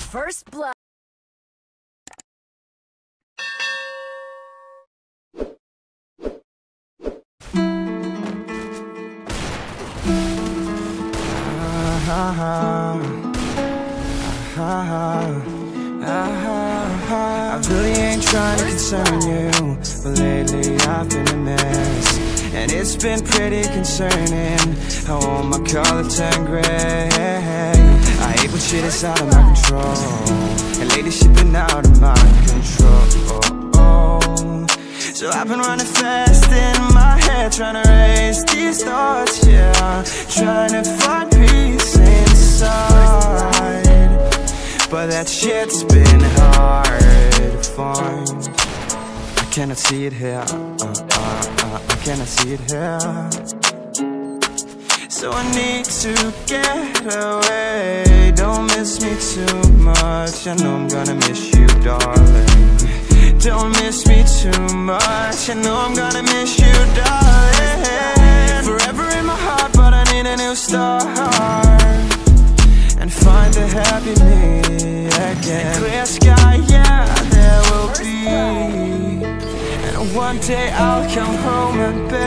First blood. I really ain't trying to concern you, but lately I've been a mess, and it's been pretty concerning how all my color turned gray. I hate when shit is out of my control, and lately shit been out of my control. So I've been running fast in my head, trying to erase these thoughts, yeah, trying to find peace inside. But that shit's been hard to find. I cannot see it here, I cannot see it here. So I need to get away. Don't miss me too much, I know I'm gonna miss you, darling. Don't miss me too much, I know I'm gonna miss you, darling. Forever in my heart, but I need a new start, and find the happy me again. Clear sky, yeah, there will be, and one day I'll come home and